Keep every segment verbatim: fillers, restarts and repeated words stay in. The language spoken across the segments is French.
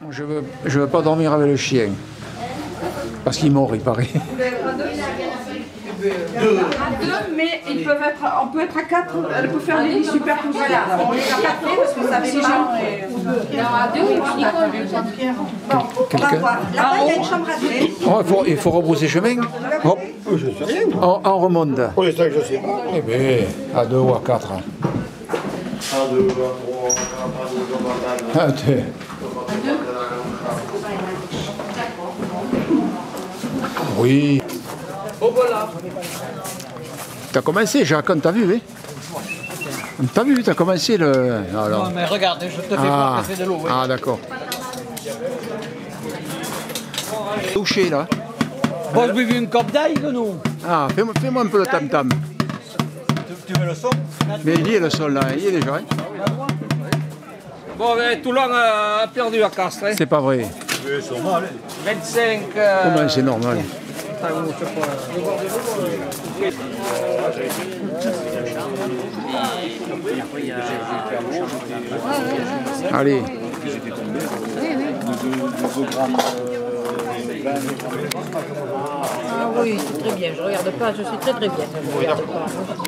Je veux, je veux pas dormir avec le chien. Parce qu'il mord, il paraît. Deux. À deux, mais ils peuvent être, on peut être à quatre, elle peut faire des lits superposés. Voilà, on les a pas fait parce que ça avait pas. Il y en a deux ou Bon, on va voir. Là-bas, il y a une chambre à deux. Oh, il, faut, il faut rebrousser chemin. Hop. Je sais rien. On, on remonte. Pour l'instant, je sais pas. Eh bien, à deux ou à quatre. Un, deux, trois, quatre, À deux. Oui. Oh voilà. T'as commencé, Jacques, t'as vu, hein? T'as vu, t'as commencé le... Alors. Non mais regarde, je te fais Ah, voir passer de l'eau. Oui. ah d'accord. Touché là. Bon, je buvais une coupe d'ail que nous. Ah, fais-moi fais un peu le tam-tam. Tu veux le son? Mais il y est le sol là, il y est déjà. Hein. Bon, ben, Toulon a perdu à Castres. Hein. C'est pas vrai. Oui, c'est normal. vingt-cinq. Euh... Comment c'est normal? Allez. Ah oui, c'est très bien. Je regarde pas, je suis très très bien. Je regarde pas.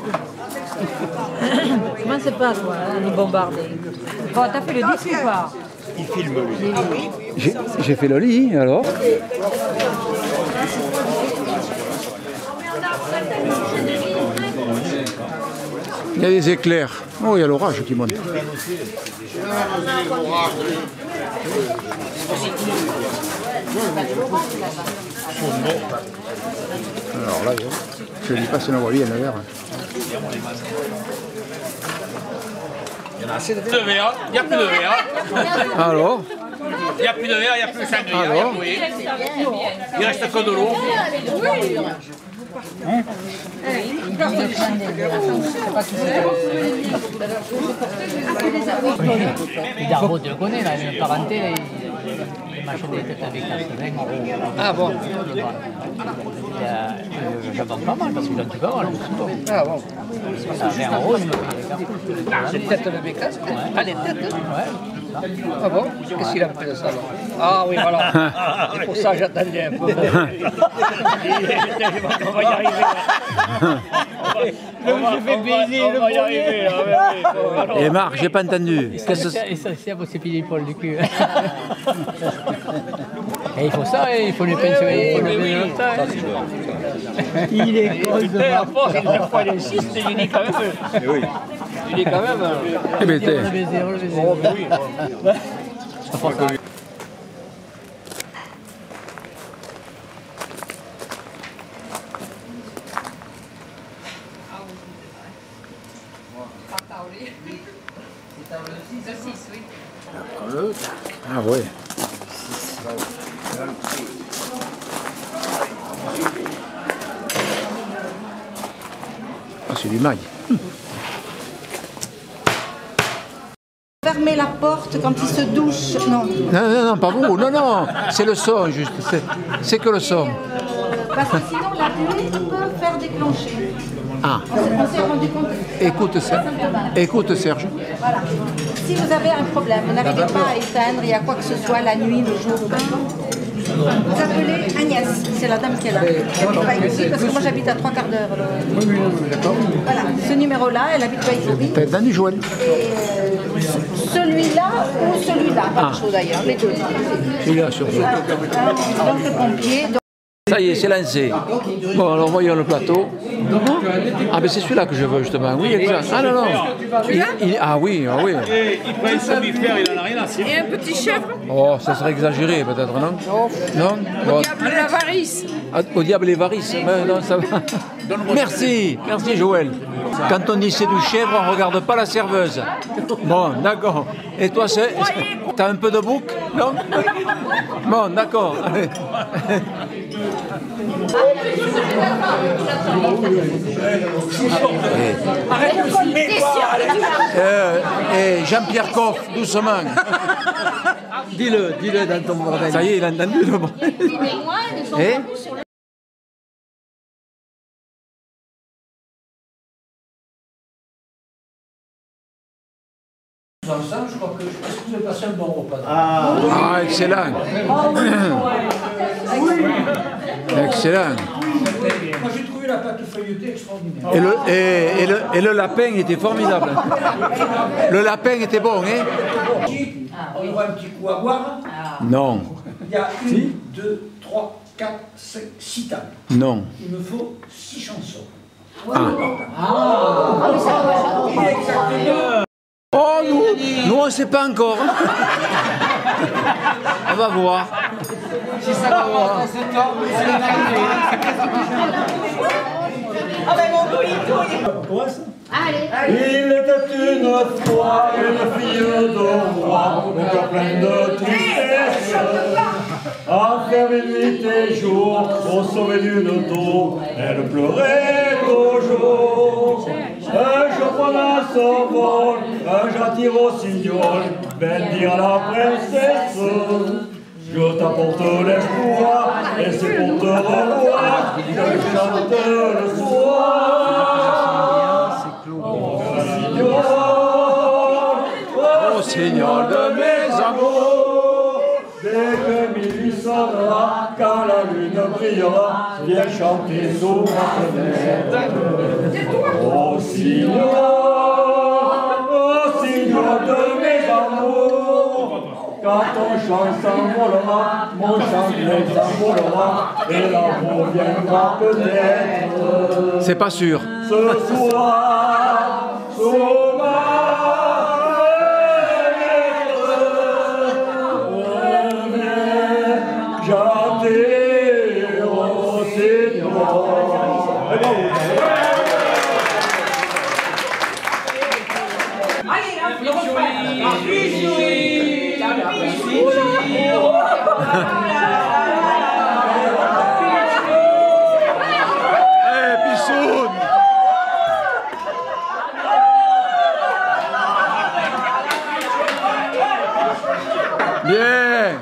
Comment c'est pas toi, hein, nous bombarder? Bon, t'as fait le disque ou pas? Il filme lui. J'ai fait le lit, alors. Il y a des éclairs. Oh, il y a l'orage qui monte. Alors là, je ne dis pas si on voit bien le verre. Il y en a assez de verre. Il n'y a plus de verre. Alors? Il n'y a plus de verre, il n'y a plus de sangria. Alors? Il reste que de l'eau. Hein? Les Darbo, tu le connais, là, une parenté, les machines des têtes avec quatre-vingts euros. Ah bon? Je vends pas mal parce que là, tu peux avoir le souvent. Ah bon? Ça a vingt euros, je me fais les cartouches. Les têtes de bécasse? Ah, les têtes? Ouais. Ah bon? Qu'est-ce qu'il a fait de ça alors? Ah oui, voilà. C'est pour ça que j'attendais un peu. On va y arriver là. Je me fais baiser le premier. Et Marc, j'ai pas entendu. Qu'est-ce que Et ça, c'est pour s'épiler Paul du cul. Et il faut ça, il faut les pensionner, il faut le payer longtemps. Il est con de À force, une fois il insiste, il dit quand même. Il dit quand même. Eh bien, t'es- baiser, le baiser. Oh, ben oui. Ah ouais. Ah, c'est du mail. Fermez la porte quand il se douche. Non. Non, non, non, pas vous. Non, non. C'est le son, juste. C'est- C'est que le son. Parce que sinon, la pluie peut faire déclencher. Ah, On s'est- on s'est rendu compte. écoute, Serge. Écoute, Serge. Voilà. Si vous avez un problème, vous n'arrivez pas à éteindre, il y a quoi que ce soit la nuit, le jour, vous appelez Agnès, c'est la dame qui est là. Elle habite Baïkouri, parce que moi j'habite à trois quarts d'heure. le- Voilà, ce numéro-là, elle habite Baïkouri. T'as entendu, Joël? Et euh, ce- celui-là ou celui-là, pas de chaud d'ailleurs, les deux. Celui-là, surtout. Voilà. Donc le pompier. donc- Ça y est, c'est lancé. Bon, alors voyons le plateau. Ah, mais c'est celui-là que je veux, justement. Oui, exact. Ah non, non. Il- il- ah oui, ah oui. Il prend un somnifère, il en a rien à cirer. Et un petit chèvre Oh, ça serait exagéré, peut-être, non? Non? Bon. diable de l'avarice. Ah, au diable les varices. Ben, non, ça va. Merci, merci Joël. Quand on dit c'est du chèvre, on ne regarde pas la serveuse. Bon, d'accord. Et toi, c'est... T'as un peu de bouc? Non? Bon, d'accord. Euh, et Jean-Pierre Coff, doucement. Dis-le, dis-le dans ton bordel. Ça y est, il a entendu le bon. Et ensemble, je crois que je pense que vous avez passé un bon repas. Ah, Ah, excellent. Excellent. Moi j'ai trouvé la pâte feuilletée extraordinaire. Et le, et, et le, et le lapin était formidable. Le lapin était bon, hein? On aura un petit coup à boire. Non, Il y a une, deux, trois, quatre, cinq, six tables. non. Il me faut six chansons. Ah. Oh, nous, nous on ne sait pas encore. Hein. On va voir. Si ça commence dans ce temps, c'est la Ah ben mon couillito, il était une fois une fille de roi, mon cœur plein de tristesse. Enfermée nuit et jour, au sommet d'une tour, elle pleurait toujours. Un jour pendant son vol, un j'attire au signal, belle dit à la princesse. Je t'apporte l'espoir, et c'est pour te revoir que je chante le soir. Oh Seigneur de mes amours, dès que minuit sonnera, quand la lune brillera, viens chanter sous ma fenêtre. Oh Seigneur, oh Seigneur de mes amours, quand ton chant s'envolera, mon chant s'envolera, et l'amour viendra peut-être. c'est pas sûr. Ce soir, sous ma chanter au Seigneur. allez là, le refrain. La piscine, la piscine. Eh, Pissoun! Bien!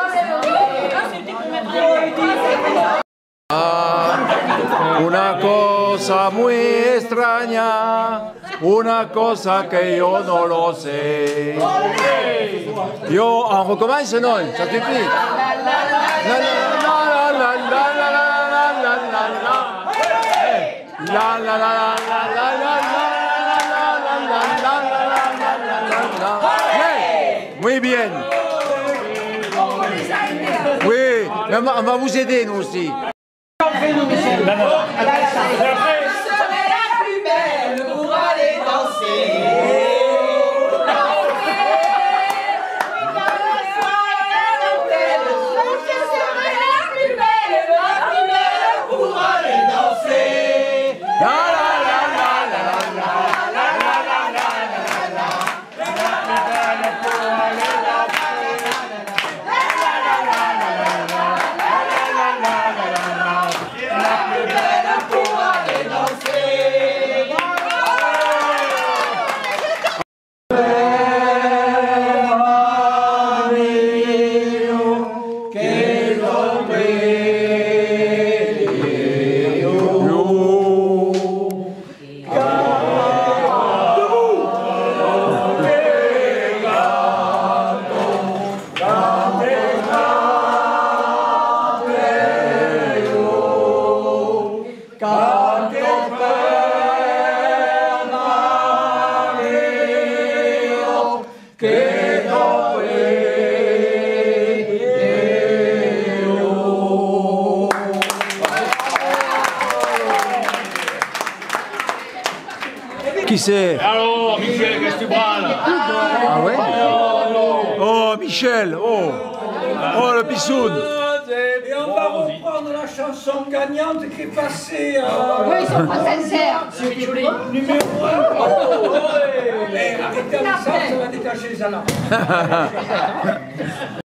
Ah, una cosa muy extraña, una cosa que yo no lo sé. Yo, on recommence, non? Ça suffit? La la la la la la la la la la la. La la la la la la la la. Oui, bien. Oui, mais on va, on va vous aider, nous aussi. Serait la plus belle pour aller danser. La la la la la la la la Qui c'est? Alors, Michel, qu'est-ce que tu prends là? Ah ouais? Oh, Michel, oh! Oh, le Pissoun! Et on va reprendre la chanson gagnante qui est passée à Oui, ils sont pas sincères. numéro un. Et comme ça, ça va détacher les alarmes.